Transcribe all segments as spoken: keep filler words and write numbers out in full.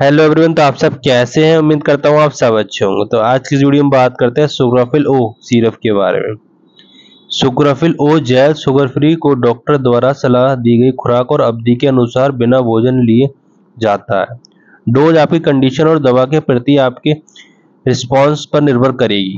Hello everyone. तो आप सब कैसे हैं? उम्मीद करता हूँ आप सब अच्छे होंगे। तो आज की इस वीडियो में बात करते हैं सुग्राफिल ओ सिरप के बारे में। Sugrafil O gel sugar free को डॉक्टर द्वारा सलाह दी गई खुराक और अवधि के अनुसार बिना भोजन लिए जाता है। डोज आपकी कंडीशन और दवा के प्रति आपके रिस्पॉन्स पर निर्भर करेगी।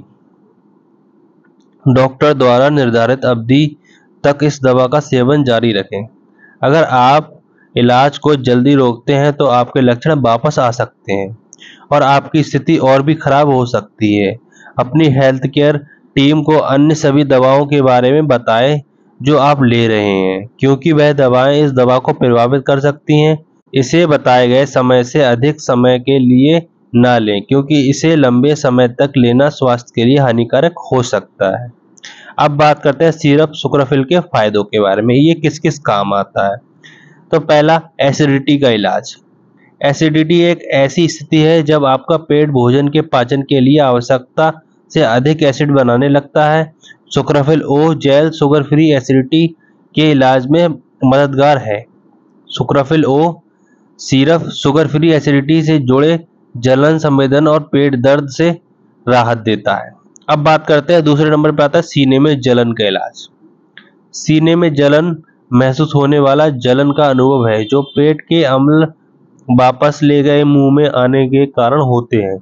डॉक्टर द्वारा निर्धारित अवधि तक इस दवा का सेवन जारी रखें। अगर आप इलाज को जल्दी रोकते हैं तो आपके लक्षण वापस आ सकते हैं और आपकी स्थिति और भी खराब हो सकती है। अपनी हेल्थ केयर टीम को अन्य सभी दवाओं के बारे में बताएं जो आप ले रहे हैं, क्योंकि वह दवाएं इस दवा को प्रभावित कर सकती हैं। इसे बताए गए समय से अधिक समय के लिए ना लें, क्योंकि इसे लंबे समय तक लेना स्वास्थ्य के लिए हानिकारक हो सकता है। अब बात करते हैं सिरप सुग्राफिल के फायदों के बारे में। ये किस किस काम आता है? तो पहला, एसिडिटी का इलाज। एसिडिटी एक ऐसी स्थिति है जब आपका पेट भोजन के पाचन के लिए आवश्यकता से अधिक एसिड बनाने लगता है। Sugrafil O gel sugar free acidity के इलाज में मददगार है। Sugrafil O syrup sugar free acidity से जुड़े जलन, संवेदन और पेट दर्द से राहत देता है। अब बात करते हैं, दूसरे नंबर पर आता है सीने में जलन का इलाज। सीने में जलन महसूस होने वाला जलन का अनुभव है जो पेट के अम्ल वापस ले गए मुंह में आने के कारण होते हैं।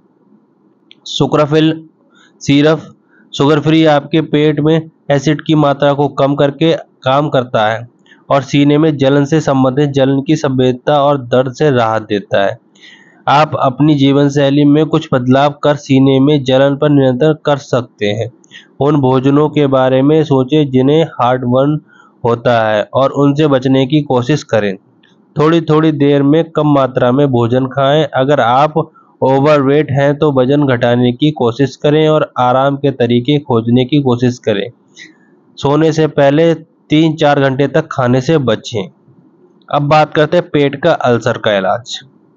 सुग्राफिल सिरप शुगर फ्री आपके पेट में एसिड की मात्रा को कम करके काम करता है और सीने में जलन से संबंधित जलन की संवेदना और दर्द से राहत देता है। आप अपनी जीवन शैली में कुछ बदलाव कर सीने में जलन पर नियंत्रण कर सकते हैं। उन भोजनों के बारे में सोचें जिन्हें हार्टबर्न होता है और उनसे बचने की कोशिश करें। थोड़ी थोड़ी देर में कम मात्रा में भोजन खाएं। अगर आप ओवरवेट हैं तो वजन घटाने की कोशिश करें और आराम के तरीके खोजने की कोशिश करें। सोने से पहले तीन चार घंटे तक खाने से बचें। अब बात करते हैं पेट का अल्सर का इलाज।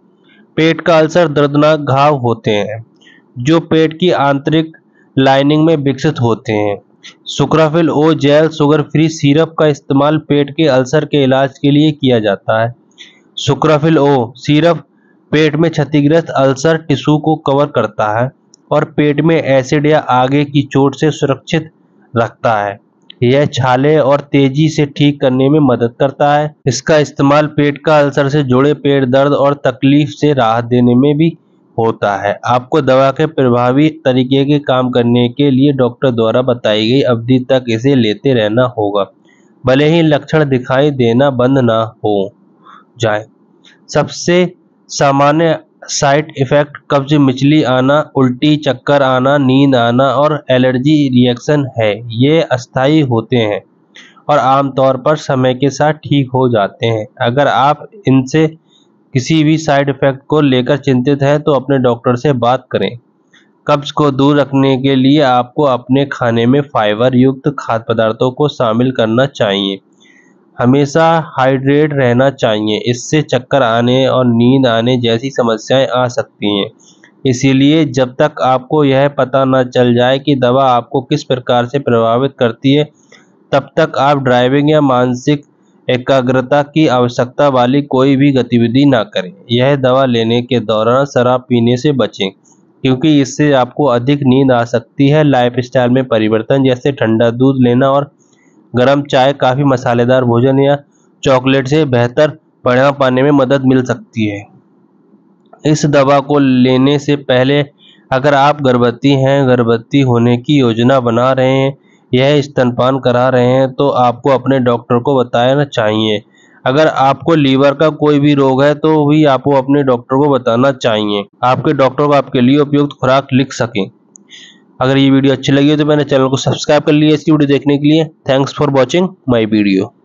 पेट का अल्सर दर्दनाक घाव होते हैं जो पेट की आंतरिक लाइनिंग में विकसित होते हैं। Sugrafil O gel sugar free syrup का इस्तेमाल पेट के अल्सर के इलाज के लिए किया जाता है। सुग्राफिल ओ सिरप पेट में क्षतिग्रस्त अल्सर टिश्यू को कवर करता है और पेट में एसिड या आगे की चोट से सुरक्षित रखता है। यह छाले और तेजी से ठीक करने में मदद करता है। इसका इस्तेमाल पेट का अल्सर से जुड़े पेट दर्द और तकलीफ से राहत देने में भी होता है। आपको दवा के प्रभावी तरीके के काम करने के लिए डॉक्टर द्वारा बताई गई अवधि तक इसे लेते रहना होगा, भले ही लक्षण दिखाई देना बंद ना हो जाए। सबसे सामान्य साइड इफेक्ट कब्ज, मिचली आना, उल्टी, चक्कर आना, नींद आना और एलर्जी रिएक्शन है। ये अस्थायी होते हैं और आमतौर पर समय के साथ ठीक हो जाते हैं। अगर आप इनसे किसी भी साइड इफेक्ट को लेकर चिंतित हैं तो अपने डॉक्टर से बात करें। कब्ज को दूर रखने के लिए आपको अपने खाने में फाइबर युक्त खाद्य पदार्थों को शामिल करना चाहिए। हमेशा हाइड्रेट रहना चाहिए, इससे चक्कर आने और नींद आने जैसी समस्याएं आ सकती हैं। इसीलिए जब तक आपको यह पता न चल जाए कि दवा आपको किस प्रकार से प्रभावित करती है, तब तक आप ड्राइविंग या मानसिक एकाग्रता की आवश्यकता वाली कोई भी गतिविधि ना करें। यह दवा लेने के दौरान शराब पीने से बचें, क्योंकि इससे आपको अधिक नींद आ सकती है। लाइफस्टाइल में परिवर्तन जैसे ठंडा दूध लेना और गर्म चाय, काफ़ी मसालेदार भोजन या चॉकलेट से बेहतर परिणाम पाने में मदद मिल सकती है। इस दवा को लेने से पहले अगर आप गर्भवती हैं, गर्भवती होने की योजना बना रहे हैं, यह स्तनपान करा रहे हैं तो आपको अपने डॉक्टर को बताना चाहिए। अगर आपको लीवर का कोई भी रोग है तो भी आपको अपने डॉक्टर को बताना चाहिए। आपके डॉक्टर को आपके लिए उपयुक्त खुराक लिख सकें। अगर ये वीडियो अच्छी लगी हो तो मैंने चैनल को सब्सक्राइब कर लिया इसकी वीडियो देखने के लिए। Thanks for watching my video.